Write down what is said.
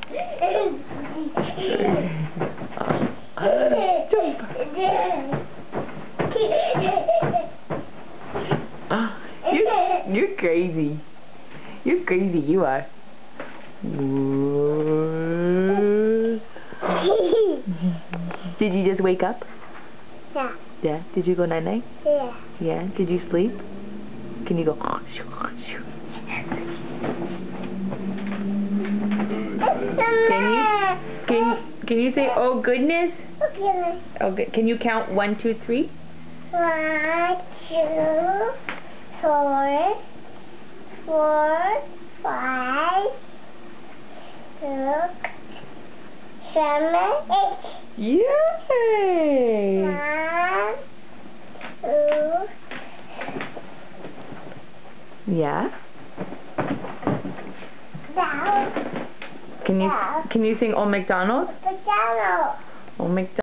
You're crazy. You're crazy, you are. Did you just wake up? Yeah. Yeah. Did you go night-night? Yeah. Yeah. Did you sleep? Can you go? Can you say, oh goodness? Okay. Oh good. Can you count 1, 2, 3? 1, 2, 4, 5, 6, 7, 8. Yay! 1, 2. Yeah. Down. Can you sing Old MacDonald? McDonald. Old MacDonald.